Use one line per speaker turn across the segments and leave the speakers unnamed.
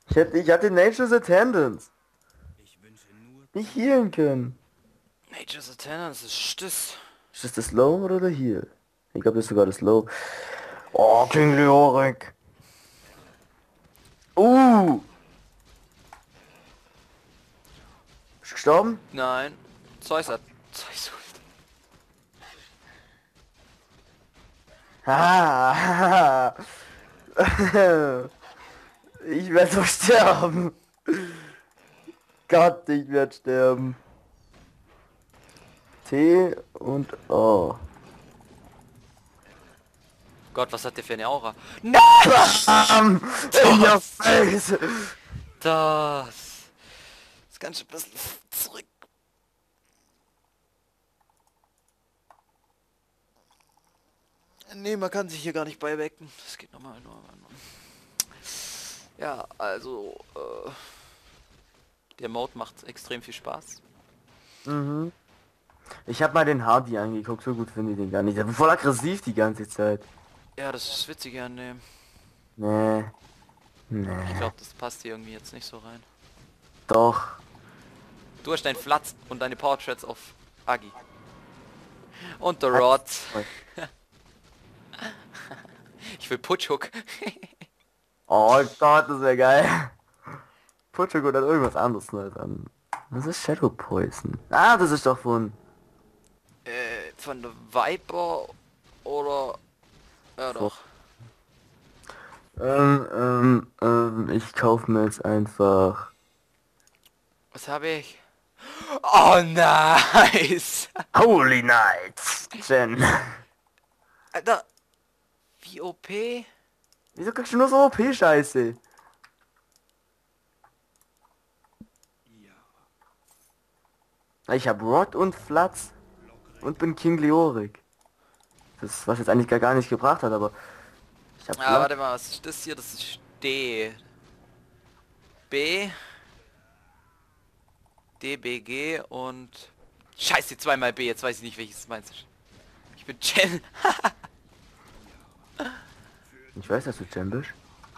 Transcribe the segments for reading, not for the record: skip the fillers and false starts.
Ich hatte Nature's Attendance. Nicht healen können.
Nature's Attendance ist das.
Ist das Low oder der Heal? Ich glaube, das ist sogar das Low. Oh, King Leoric. Uh! Bist du gestorben?
Nein. Zeus hat. Zeus.
Ah! Ich werde doch sterben. Gott, ich werde sterben. T und O.
Gott, was hat der für eine Aura?
Bam! In your
Das.
face!
Das. Das kann schon ein bisschen zurück. Nee, man kann sich hier gar nicht beiwecken. Das geht normal nur. Ja, also, der Mode macht extrem viel Spaß.
Mhm. Ich habe mal den Hardy angeguckt, so gut finde ich den gar nicht. Der war voll aggressiv die ganze Zeit.
Ja, das ist witzig an dem.
Nee,
Ich
nee,
glaube, das passt hier irgendwie jetzt nicht so rein.
doch.
Du hast dein Flatz und deine Power Threads auf Agi. Und der Rod. Ich will Putschhook.
Oh Gott, das wäre geil. Putschuk oder irgendwas anderes halt an. Das ist Shadow Poison. Ah, das ist doch von...
Von der Viper oder... Ja
von
doch.
ich kaufe mir jetzt einfach...
Was habe ich? Oh, nice!
Holy Knights! Jen.
Alter, wie OP?
Wieso kriegst du nur so OP-Scheiße? Ich habe Rod und Flatz und bin King Leoric. Das, was jetzt eigentlich gar nicht gebracht hat, aber ich habe
Ah,
Flatz.
warte mal, was ist das hier? Das ist D. B. DBG und... Scheiße, zweimal B, jetzt weiß ich nicht, welches meins ist. Ich bin Chen.
Ich weiß, dass du Jen bist.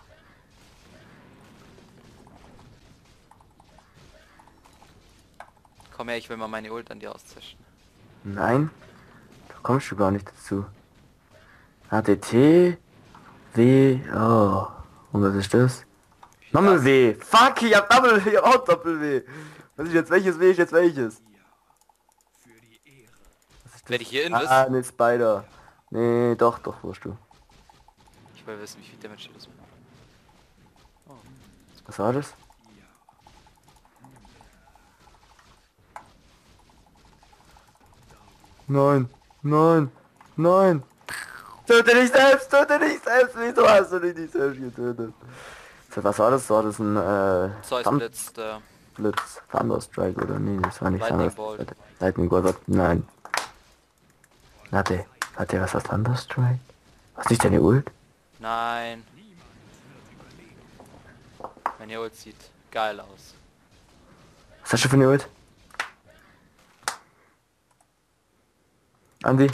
Komm her, ich will mal meine Ult an dir auszischen.
Nein, da kommst du gar nicht dazu. HTT, W, oh. Und was ist das? Doppel
Was?
W. Fuck, ich hab auch Doppel W. Was ist jetzt welches W ist jetzt welches? Was ist das?
Werde ich hier
Ah,
Invis?
ne Spider. Nee, doch, wurst du.
Ich will wissen, wie viel Damage das macht. Oh.
Was war das? Nein, nein, nein. Töte dich selbst, wieso hast du dich nicht selbst getötet? So, was war das? War das ein
Zeus blitzt,
Blitz, Thunderstrike oder nee, das war nicht
Lightning Bolt.
Thunderstrike. Lightning Bolt, nein. Hat der was aus Thunderstrike? Was nicht deine Ult?
Nein. Meine Ult sieht geil aus.
Was hast du für eine Ult? Andi?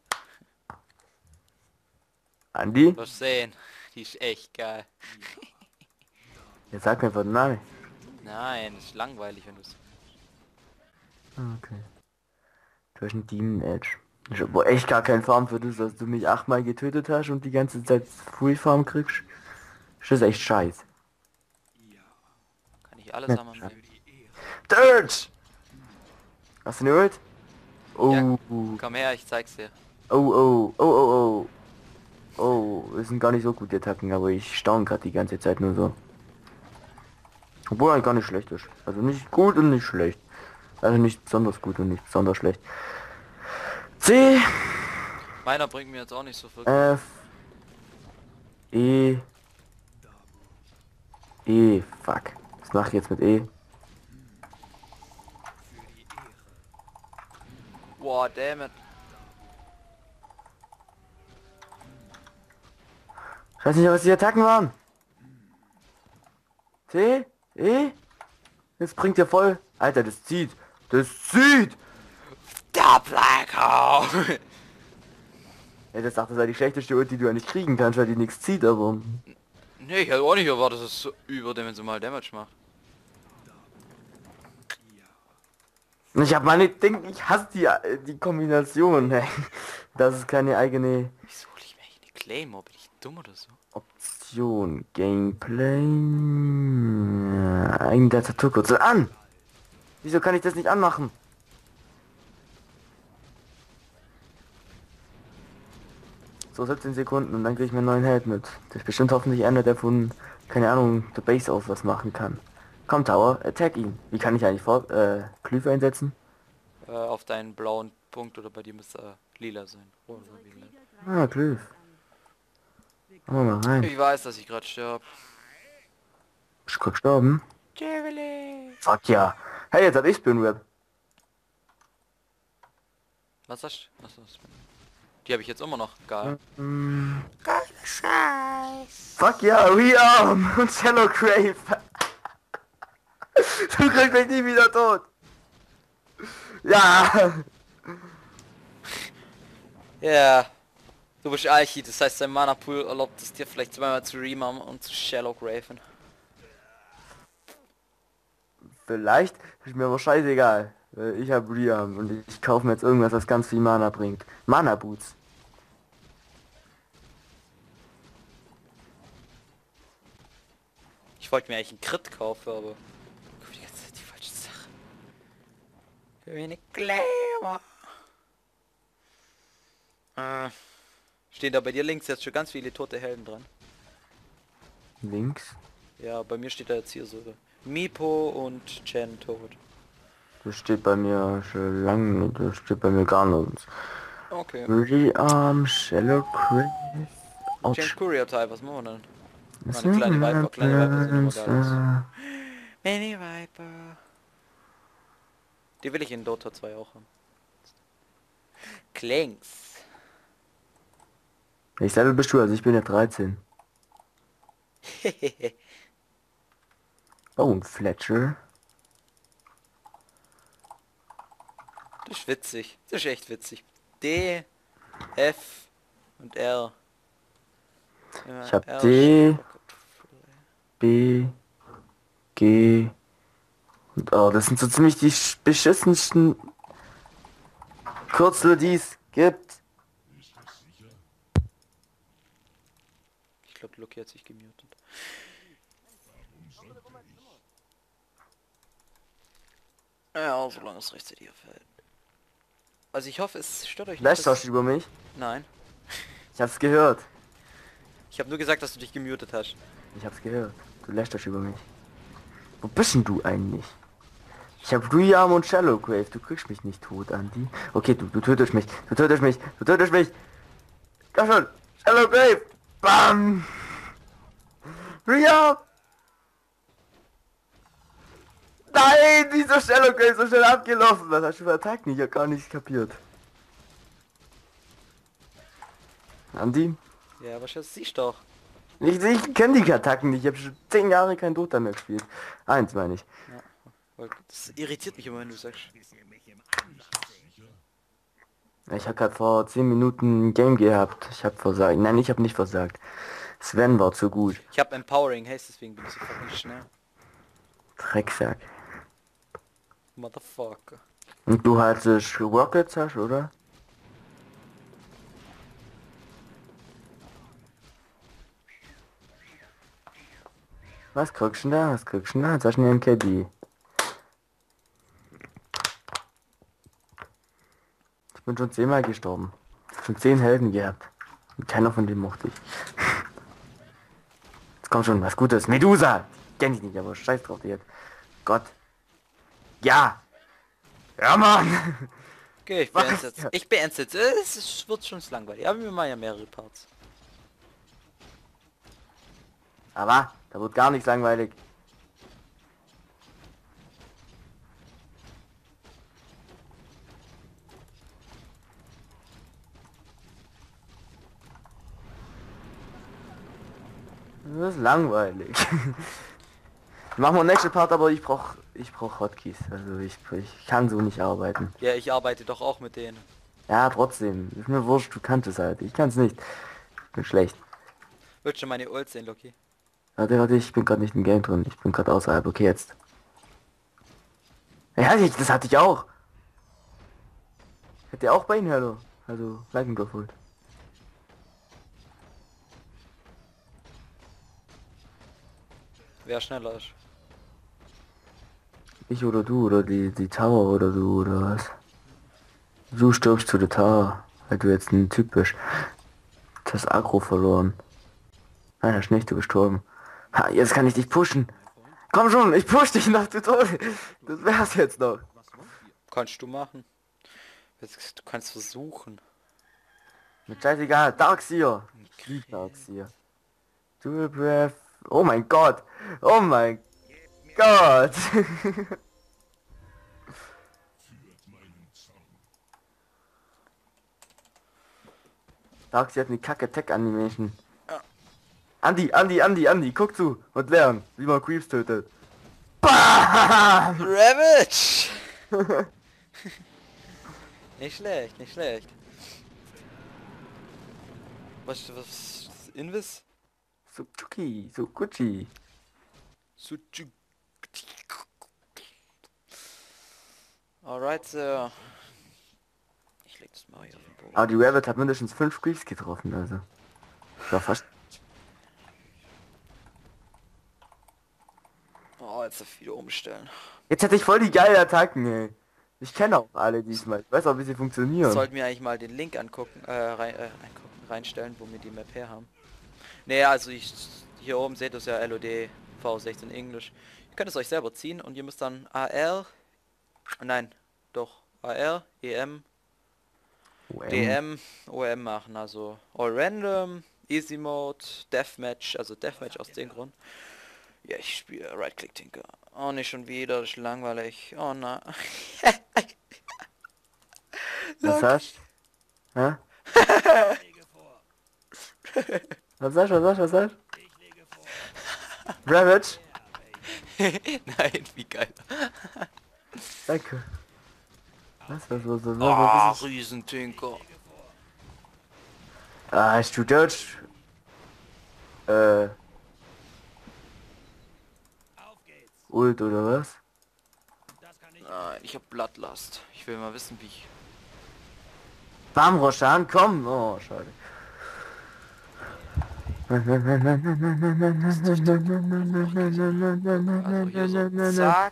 Andi?
Du wirst sehen. Die ist echt geil.
Jetzt sag mir einfach den Namen.
Nein, ist langweilig, wenn du es...
Okay. Du hast einen Demon Edge. Ich hab wohl echt gar keinen Farm für das, dass du mich 8-mal getötet hast und die ganze Zeit Free Farm kriegst. Das ist echt scheiße.
Kann ich alles
Ja,
haben am Leben.
Dirt! Hast du eine Ult?
Ja,
Oh,
komm her, ich zeig's dir.
oh. Oh, das sind gar nicht so gute Attacken, aber ich staune gerade die ganze Zeit nur so. Obwohl er gar nicht schlecht ist. Also nicht gut und nicht schlecht. Also nicht besonders gut und nicht besonders schlecht. C,
Meiner bringt mir jetzt auch nicht so viel.
F, E, E, fuck. Was mache ich jetzt mit E?
Wow, damn it.
Ich weiß nicht, was die Attacken waren. C, E? Jetzt bringt ihr voll. Alter, das zieht. Das zieht!
Der Black Hole!
Ja, das sagt, das sei die schlechteste Ult, die du eigentlich kriegen kannst, weil die nichts zieht, aber...
Nee, ich hätte auch nicht erwartet, dass es so überdimensional Damage macht.
Ich habe meine Ding, ich hasse die Kombination. Ey. Das ist keine eigene
Wieso hol ich mir eigentlich eine Claymore? Bin ich dumm oder so?
Option. Gameplay. Eigene Tastaturkürzel an. Wieso kann ich das nicht anmachen? So 17 Sekunden und dann kriege ich mir einen neuen Held mit. Das ist bestimmt hoffentlich einer, der von, keine Ahnung, der Base aus was machen kann. Komm Tower, attack ihn. Wie kann ich eigentlich Glyph einsetzen?
Auf deinen blauen Punkt oder bei dir müsste lila sein. Oder lila.
Ah, Glyph. Machen wir mal rein.
Ich weiß, dass ich gerade sterbe.
Bist du gerade gestorben?
Javelin.
Fuck ja. Hey, jetzt hab ich Spin Web.
Was hast du? Was ist das? Die habe ich jetzt immer noch. Geil.
Geile Scheiß. Fuck ja, Rearm und Shallow Grave. Du kriegst mich nie wieder tot. Ja.
Ja. Du bist Archi, das heißt dein Mana Pool erlaubt es dir vielleicht zweimal zu Remam und zu Shallow Graven.
Vielleicht ist mir aber scheißegal. Ich habe Rearm und ich kaufe mir jetzt irgendwas, das ganz viel Mana bringt. Mana Boots.
Ich wollte mir eigentlich einen Crit kaufen, aber ich kaufe die ganze Zeit die falsche Sache. Für eine Glamour. Stehen da bei dir links jetzt schon ganz viele tote Helden dran?
Links.
Ja, bei mir steht da jetzt hier so Mipo und Chen tot.
Das steht bei mir schon lange, das steht bei mir gar nirgends.
Okay.
Rearm, Shallow Grave.
Change Courier Type, was machen wir denn?
Das
Eine kleine Viper sind immer geil aus. Mini Viper. Die will ich in Dota 2 auch haben. Klinks.
Ich Level bist du, also ich bin ja 13. Oh, und Fletcher.
Das ist witzig. Das ist echt witzig. D, F und R. Ja,
Ich hab
R
D,
steht-
B, G und O. Das sind so ziemlich die beschissensten Kürzel, die es gibt.
Ich glaube, Lucky hat sich gemutet. Ja, solange es rechtzeitig auffällt. Also ich hoffe, es stört euch nicht.
Lässt das über mich?
Nein.
Ich hab's gehört.
Ich habe nur gesagt, dass du dich gemutet hast.
Ich hab's gehört. Du lässt das über mich. Wo bist denn du eigentlich? Ich hab Rearm und Shallow Grave. Du kriegst mich nicht tot, Andy. Okay, du tötest mich. Du tötest mich. Du tötest mich. Komm schon. Shallow Grave. Bam. Rearm. Nein, dieser Shallow Grave so schnell abgelaufen. Was hast du für Attacken? Ich hab gar nichts kapiert. Andy?
Ja, was das siehst du doch.
Ich kenne die Attacken nicht. Ich habe schon 10 Jahre kein Dota mehr gespielt. Eins meine ich.
Ja, weil das irritiert mich immer, wenn du sagst.
Ich habe gerade vor 10 Minuten ein Game gehabt. Ich habe versagt. Nein, ich habe nicht versagt. Sven war zu gut.
Ich habe Empowering Haste, deswegen bin ich so fucking schnell.
Drecksack.
Motherfucker.
Und du hattest Rockets, hast, oder? Was kriegst du denn da? Was kriegst du denn da? Jetzt hast du einen KD. Ich bin schon 10-mal gestorben. Schon 10 Helden gehabt. Und keiner von denen mochte ich. Jetzt kommt schon was Gutes. Medusa! Kenn ich nicht, aber scheiß drauf jetzt. Gott. Ja! Ja, Mann!
Okay, ich
Was?
beende jetzt. Ich beende jetzt. Wird schon langweilig. Aber wir machen ja mehrere Parts.
Aber, da wird gar nichts langweilig. Das ist langweilig. Machen wir nächste Part, aber ich brauch Hotkeys. Also ich kann so nicht arbeiten.
Ja, ich arbeite doch auch mit denen.
Ja, trotzdem. Ist mir wurscht, du kannst es halt. Ich kann es nicht. Ich bin schlecht.
Wird schon meine Ult sehen, Loki.
Warte, ich bin gerade nicht im Game drin. Ich bin gerade außerhalb. Okay, jetzt. Ja, das hatte ich auch. Hätte ihr auch bei Ihnen, hallo? Also, Lightning geholt.
Wer schneller ist.
Ich oder du, oder die Tower oder du, oder was? Du stirbst zu der Tower, weil du jetzt ein Typ bist. Du hast Aggro verloren. Nein, hast nicht, du gestorben. Ha, jetzt kann ich dich pushen. Komm schon, ich push dich nach zu Tode. Das wär's jetzt noch.
Kannst du machen. Du kannst versuchen.
Mit scheißegal, Darkseer. Ich lieb Darkseer. Dual Breath. Oh mein Gott. Oh mein Gott. Darkseer hat eine kacke Tech-Animation.
Ja.
Andi, guck zu und lern, wie man Creeps tötet. Bam!
Ravage! Nicht schlecht, nicht schlecht. Was Invis?
So Chuki, so Gucci.
Alright, Sir. Ich leg das mal hier auf den Boden.
Aber die Rabbit hat mindestens 5 Creeps getroffen, also. Ja, fast.
Oh, jetzt darf ich wieder umstellen.
Jetzt hätte ich voll die geile Attacken, ey. Ich kenne auch alle diesmal. Ich weiß auch, wie sie funktionieren.
Sollten wir eigentlich mal den Link angucken, reinstellen, wo wir die Map her haben. Nee, also hier oben seht ihr es ja LOD V16 Englisch. Ihr könnt es euch selber ziehen und ihr müsst dann AR, EM, DM, OM machen, also All Random, Easy Mode, Deathmatch, also Deathmatch aus dem Grund. Ja, ich spiele Right-Click Tinker. Oh, nicht schon wieder, das ist langweilig. Oh nein.
Was hast du? Hä? Was hast du? Ravage?
Nein, wie geil.
Danke. Was
Ah,
ist das?
Riesentinker.
Ah, hast du Deutsch? Ult oder was?
Nein, ich hab Bloodlust. Ich will mal wissen, wie ich...
Bam, Roshan, komm! Oh, schade.
Also hier so, zack,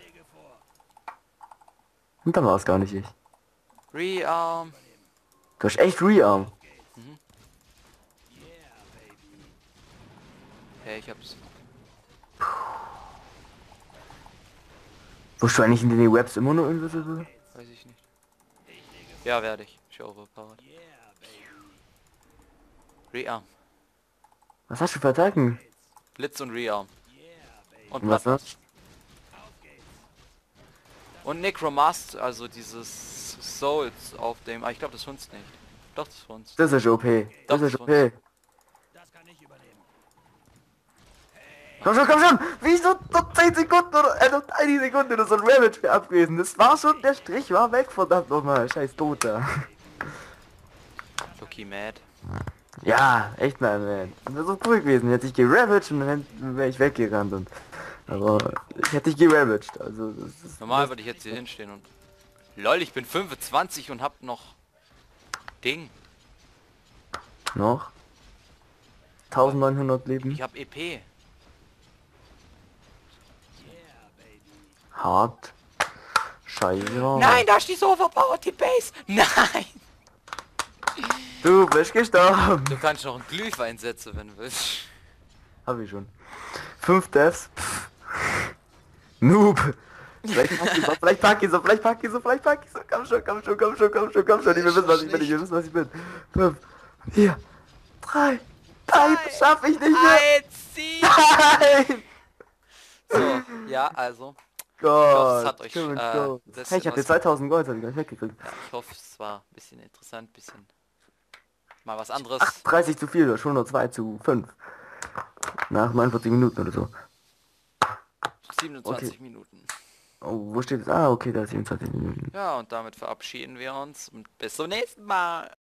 Und dann war es gar nicht ich.
Rearm.
Du hast echt Rearm.
Hey, ich hab's.
Wirst du eigentlich in den Webs immer nur invisible?
Weiß ich nicht. Ja, werde ich. Ich overpowered. Rearm.
Was hast du für Attacken?
Blitz und Rearm. Und
Und was noch?
Bloodlust. Und Necromast, also dieses Souls auf dem... Ah, ich glaube, das funzt nicht. Doch, das funzt.
Das ist OP. Das
Doch,
ist
das
OP. Komm schon! Wieso noch 10 Sekunden oder noch eine Sekunde oder so ein Ravage für abgewesen? Das war schon, der Strich war weg, verdammt nochmal. Scheiß Toter.
Loki mad.
Ja, echt mal, man. Das wäre so cool gewesen. Hätte ich geravaged und dann wäre ich weggerannt und. Aber ich hätte ich geravaged. Also das ist.
Normal würde ich jetzt hier hinstehen und... Lol, ich bin 25 und hab noch... Ding.
Noch? 1900 Leben.
Ich hab EP.
Hart. Scheiße.
Nein, da ist die so overpowered, die Base. Nein.
Du bist gestorben.
Du kannst noch einen Glühwein setzen, wenn du willst.
Hab ich schon. 5 Deaths. Pff. Noob. Vielleicht pack ich so. Komm schon. Ich will wissen, was ich bin. Ich will wissen, was ich bin. 5, 4, 3. Nein, das schaff ich nicht mehr. Nein.
So, ja, also.
Gott.
es hat euch, das
Hey, ich hatte 2000 Gold, hab ich gar nicht weggekriegt.
Ja, ich hoffe, es war ein bisschen interessant, bisschen mal was anderes.
38 zu 4, schon nur 2 zu 5. Nach 49 Minuten oder so.
27
Okay.
Minuten.
Oh, wo steht es? Ah, okay, da ist 27 Minuten.
Ja, und damit verabschieden wir uns und bis zum nächsten Mal.